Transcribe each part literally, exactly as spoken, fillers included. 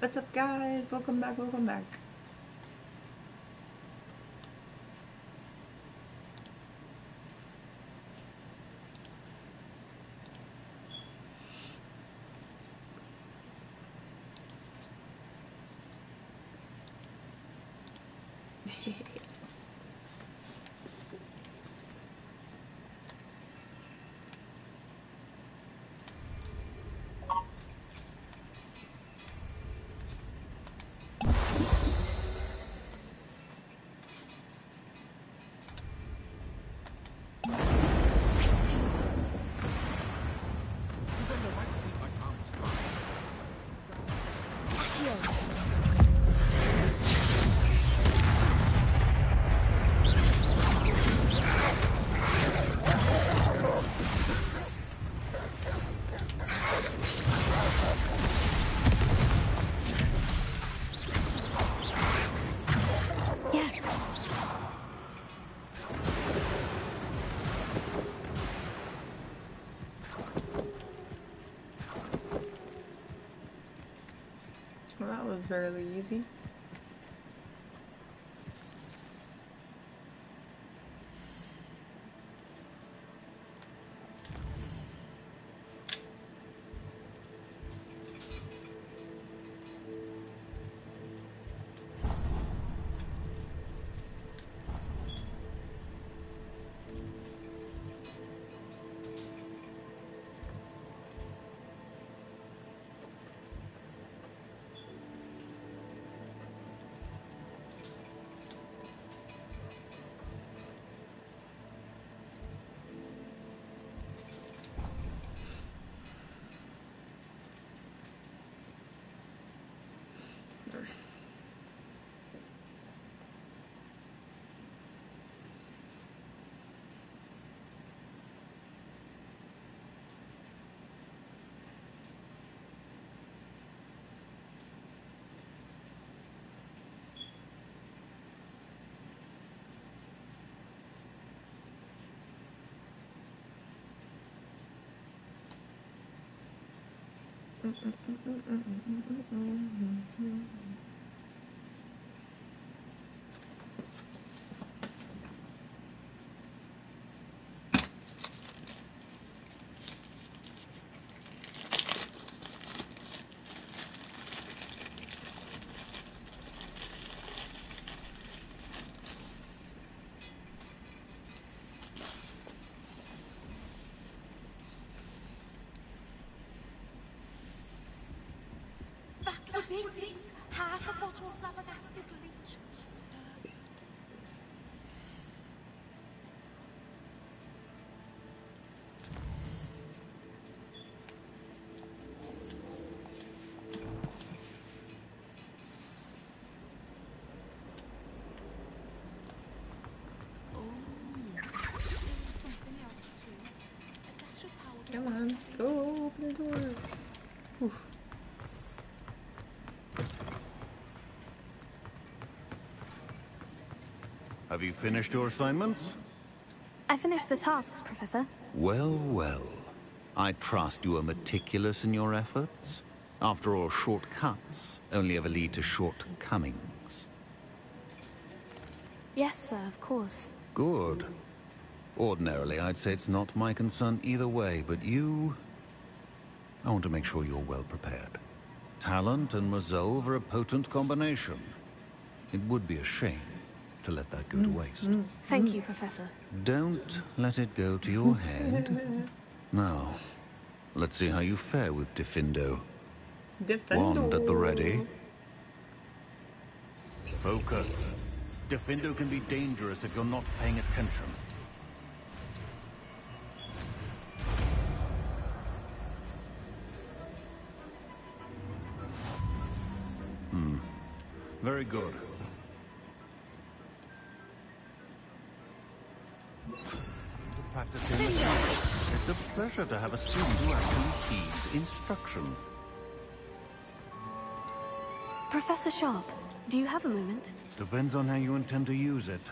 What's up, guys? Welcome back, welcome back. Well, that was fairly easy. It? Half a bottle of flabbergasted leech. Stir. Oh, there's something else too. A dash of powder. Come on, go open the door. Oof. Have you finished your assignments? I finished the tasks, Professor. Well, well. I trust you are meticulous in your efforts. After all, shortcuts only ever lead to shortcomings. Yes, sir, of course. Good. Ordinarily, I'd say it's not my concern either way, but you... I want to make sure you're well prepared. Talent and resolve are a potent combination. It would be a shame to let that go to waste. Thank you, Professor. Don't let it go to your head. Now, let's see how you fare with Defendo. Defendo. Wand at the ready. Focus. Defendo can be dangerous if you're not paying attention. Hmm. Very good. To practice in the class. It's a pleasure to have a student who actually heeds instruction. Professor Sharp, do you have a moment? Depends on how you intend to use it.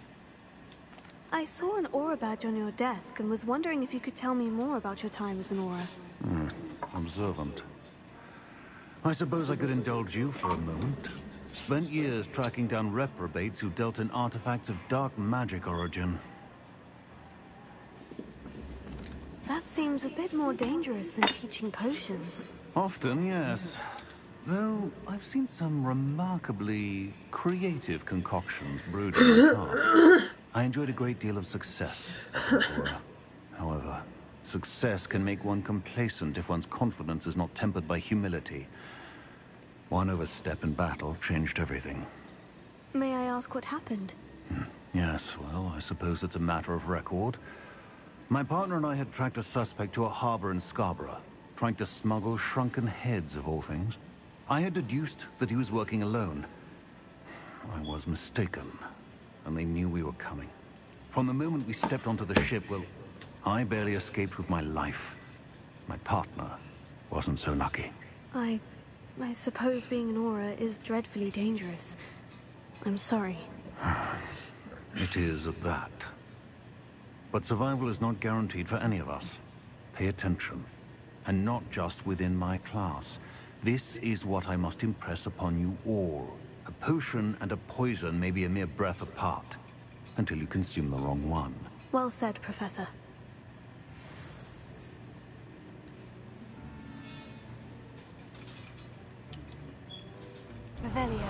I saw an aura badge on your desk and was wondering if you could tell me more about your time as an aura. Hmm. Observant. I suppose I could indulge you for a moment. Spent years tracking down reprobates who dealt in artifacts of dark magic origin. That seems a bit more dangerous than teaching potions. Often, yes. Though, I've seen some remarkably creative concoctions brewed in my past. I enjoyed a great deal of success as an aura. However, success can make one complacent if one's confidence is not tempered by humility. One overstep in battle changed everything. May I ask what happened? Yes, well, I suppose it's a matter of record. My partner and I had tracked a suspect to a harbor in Scarborough, trying to smuggle shrunken heads of all things. I had deduced that he was working alone. I was mistaken, and they knew we were coming. From the moment we stepped onto the ship, well, I barely escaped with my life. My partner wasn't so lucky. I... I suppose being an aura is dreadfully dangerous. I'm sorry. It is at that. But survival is not guaranteed for any of us. Pay attention. And not just within my class. This is what I must impress upon you all. A potion and a poison may be a mere breath apart, until you consume the wrong one. Well said, Professor. Revelio.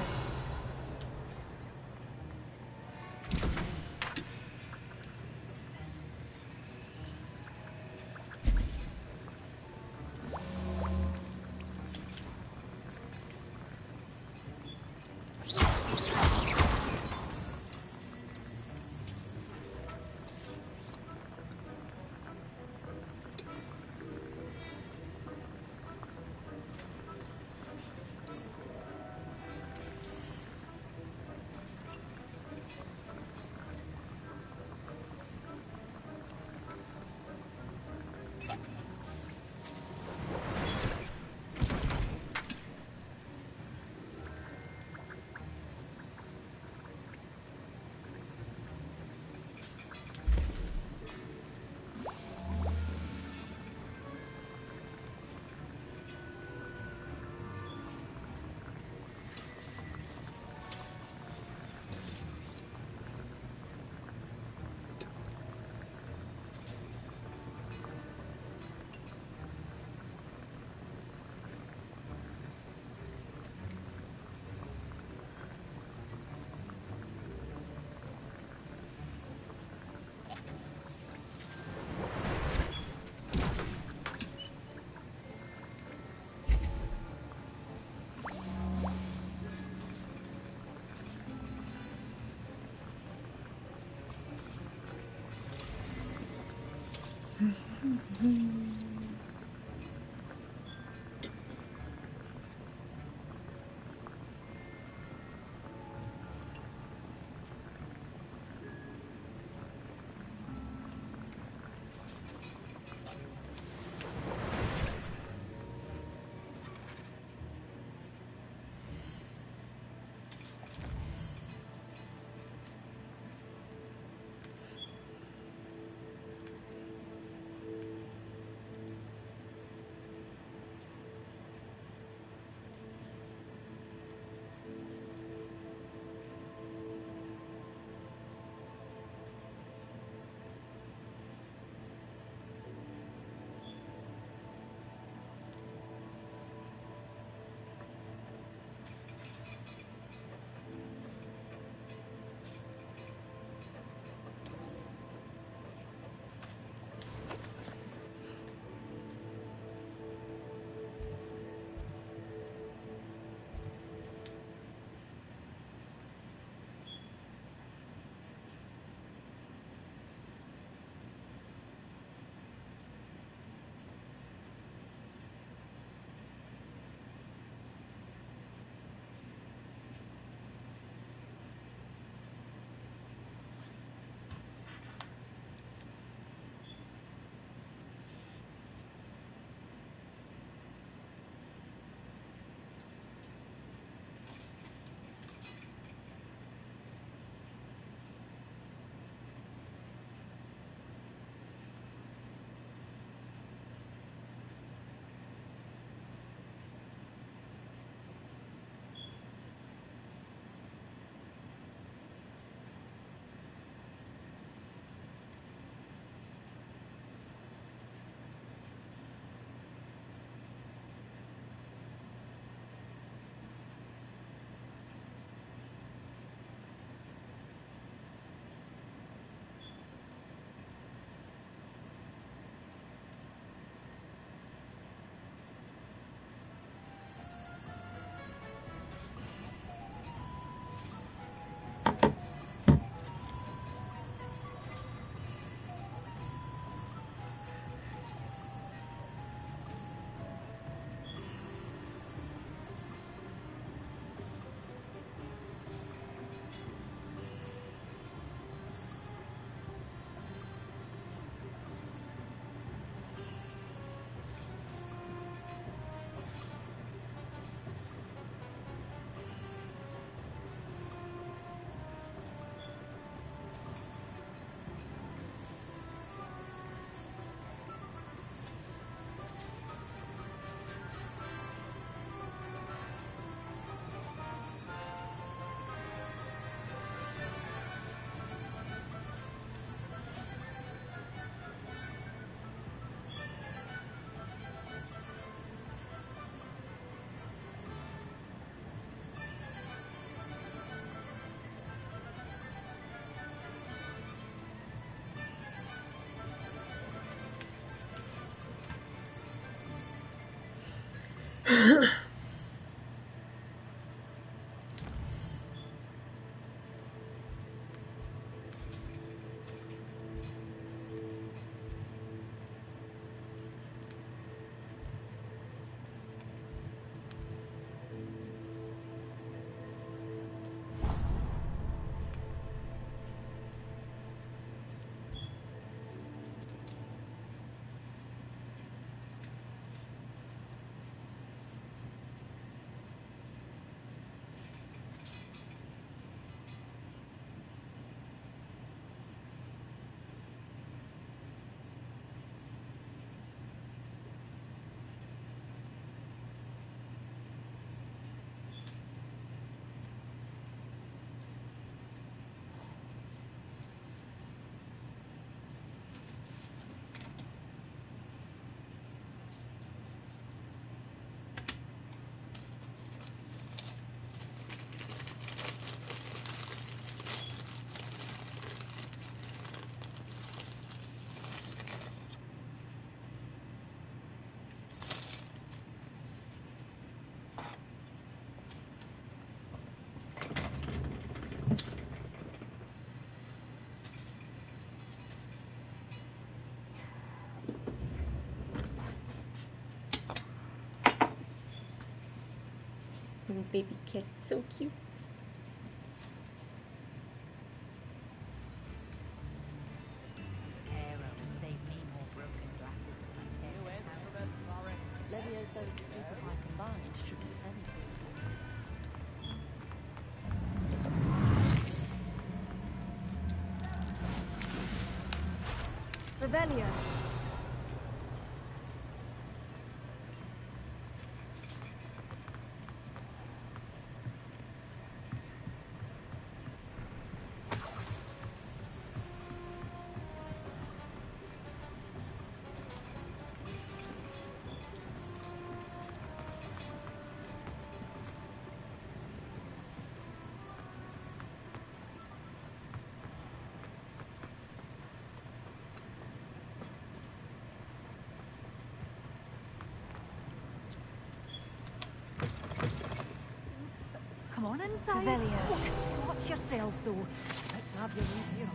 Little baby cat, so cute. Revelio. Come on inside. Revelio. Watch yourself, though. Let's have your way here.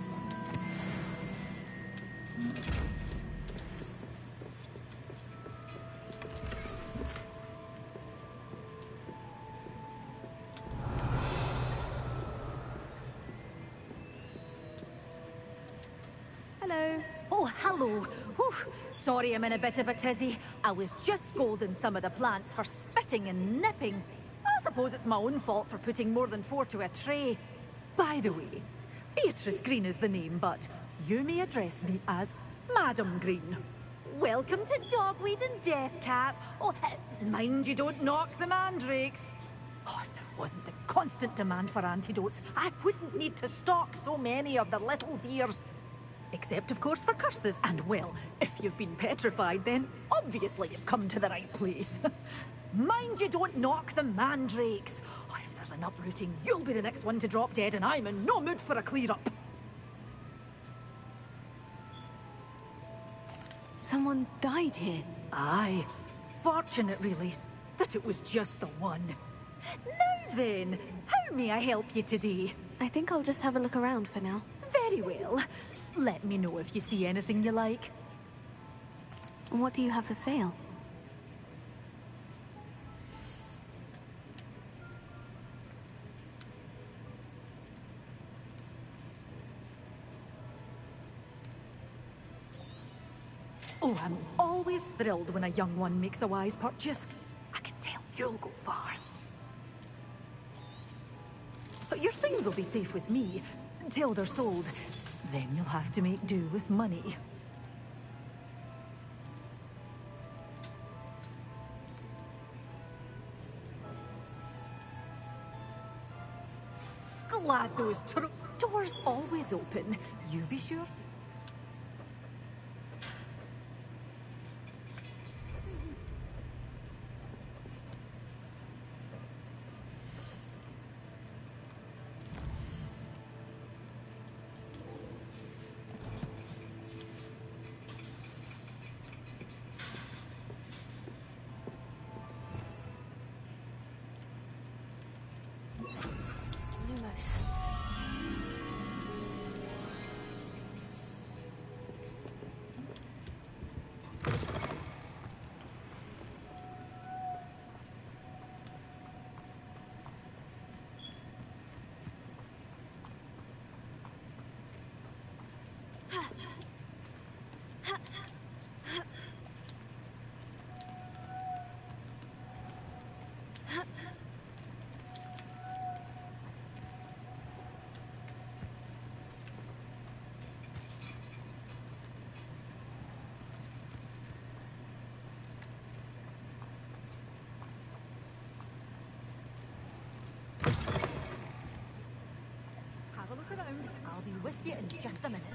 Hello. Oh, hello. Whew. Sorry I'm in a bit of a tizzy. I was just scolding some of the plants for spitting and nipping. I suppose it's my own fault for putting more than four to a tray. By the way, Beatrice Green is the name, but you may address me as Madam Green. Welcome to Dogweed and Deathcap. Oh, uh, mind you don't knock the mandrakes. Oh, if there wasn't the constant demand for antidotes, I wouldn't need to stock so many of the little dears. Except, of course, for curses. And, well, if you've been petrified, then obviously you've come to the right place. Mind you don't knock the mandrakes. Oh, if there's an uprooting, you'll be the next one to drop dead, and I'm in no mood for a clear-up. Someone died here. Aye. Fortunate, really, that it was just the one. Now then, how may I help you today? I think I'll just have a look around for now. Very well. Let me know if you see anything you like. What do you have for sale? Oh, I'm always thrilled when a young one makes a wise purchase. I can tell you'll go far. But your things will be safe with me, until they're sold. Then you'll have to make do with money. Glad those tur- doors always open. You be sure to... house. Have a look around. I'll be with you in just a minute.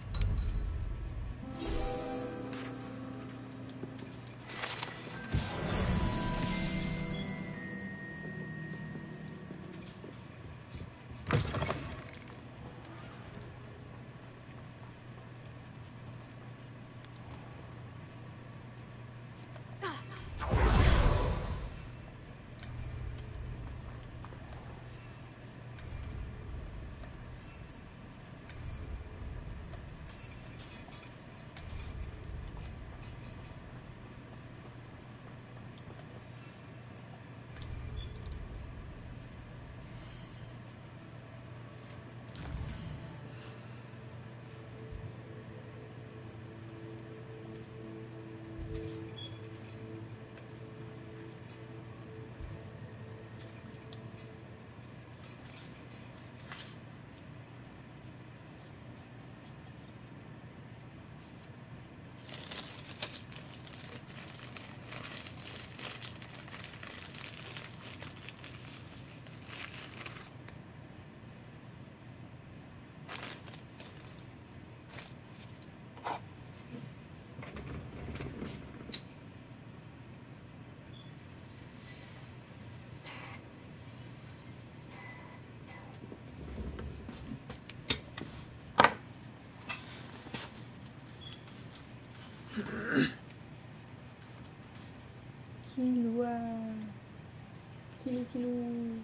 Killua. Kilo, kilo.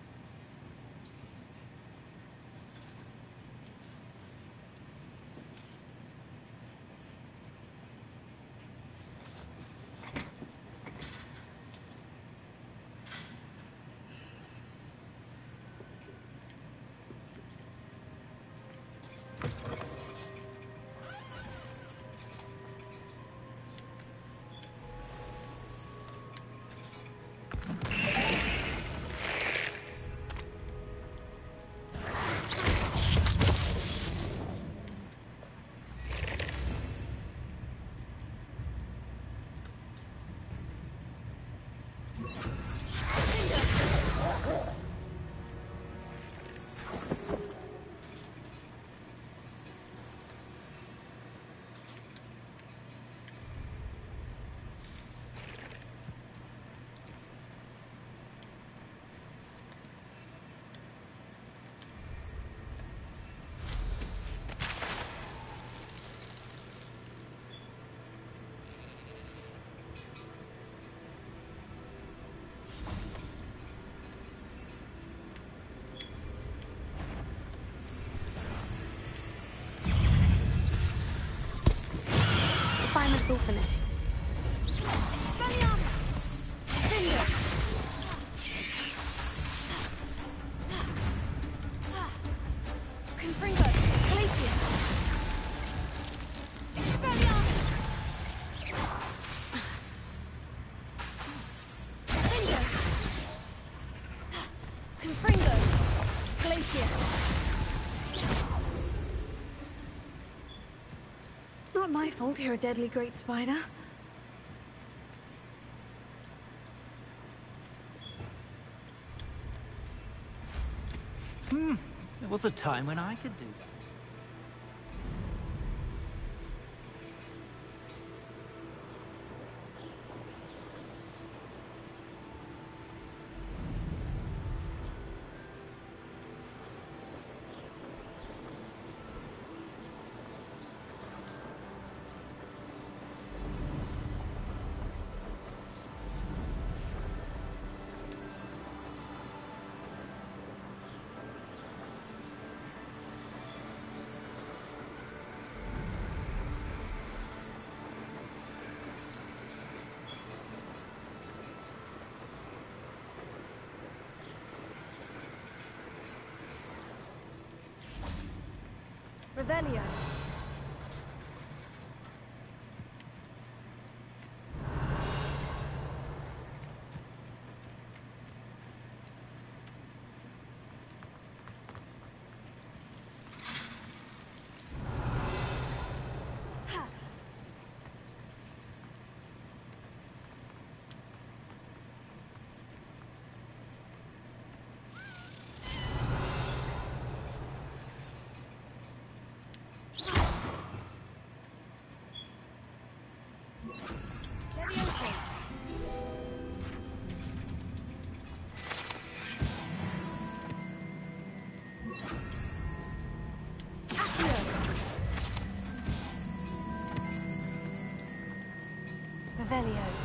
Refinement's all finished. Not my fault you're a deadly great spider. Hmm, there was a time when I could do that. Revelio. Revelio.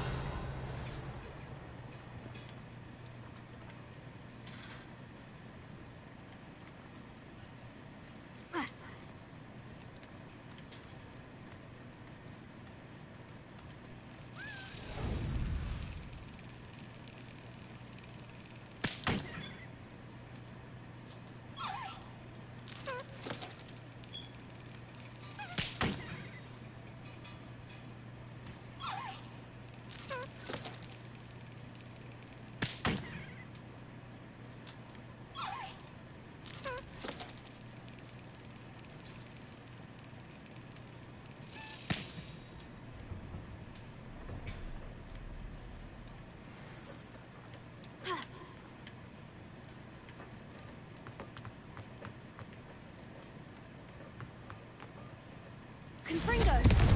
Confringo!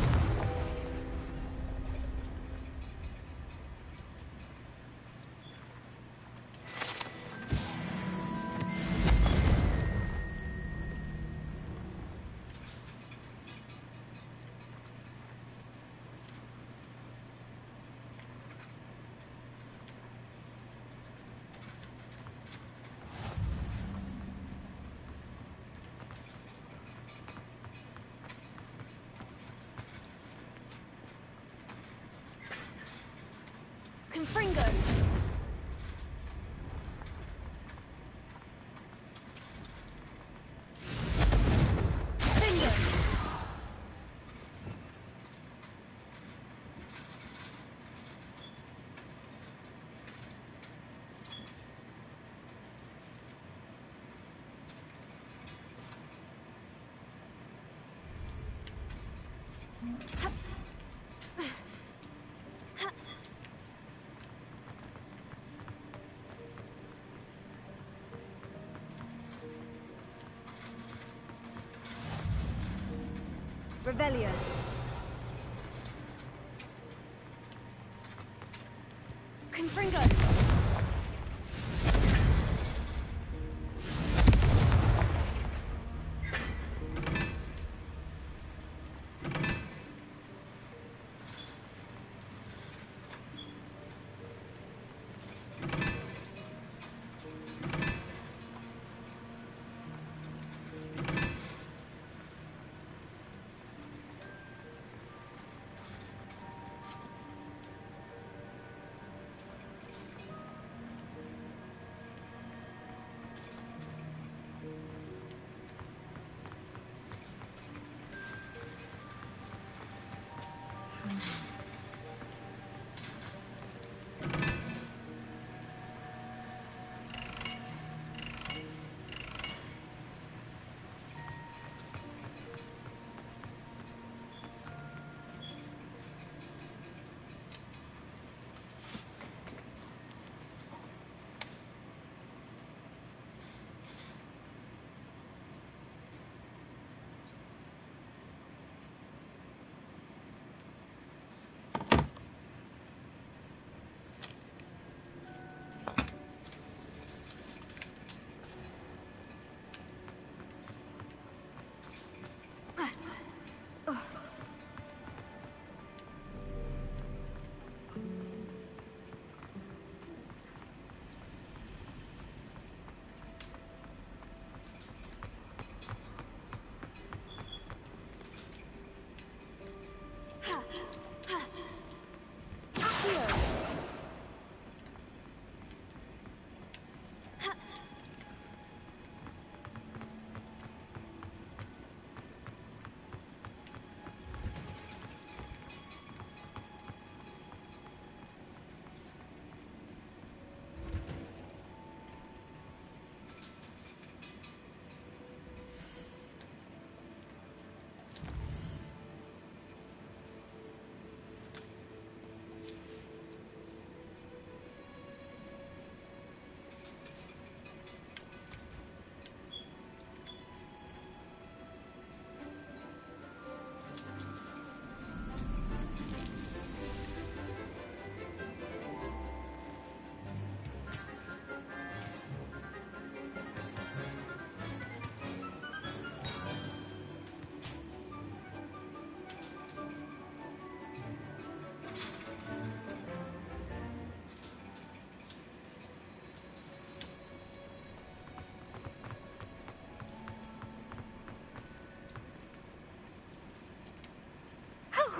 Confringo! Revelio. Confringo.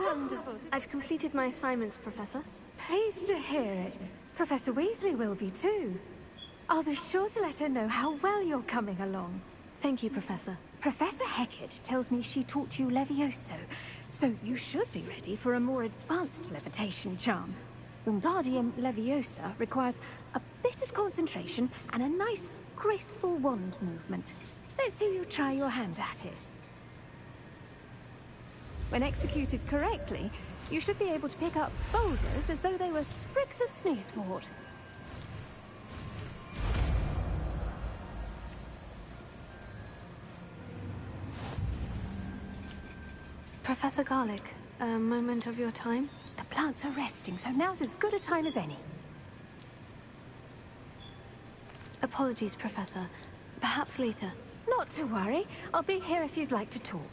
Wonderful. I've completed my assignments, Professor. Pleased to hear it. Professor Weasley will be too. I'll be sure to let her know how well you're coming along. Thank you, Professor. Professor Hecat tells me she taught you Levioso, so you should be ready for a more advanced levitation charm. Wingardium Leviosa requires a bit of concentration and a nice, graceful wand movement. Let's see you try your hand at it. When executed correctly, you should be able to pick up boulders as though they were sprigs of sneezewort. Professor Garlick, a moment of your time? The plants are resting, so now's as good a time as any. Apologies, Professor. Perhaps later. Not to worry. I'll be here if you'd like to talk.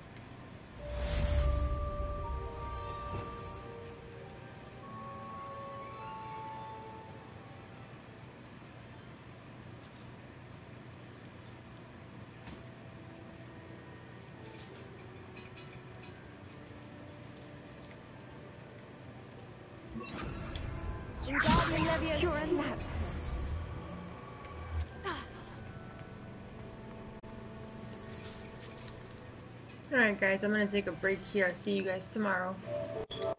You're a lamp. Alright guys, I'm gonna take a break here. I'll see you guys tomorrow.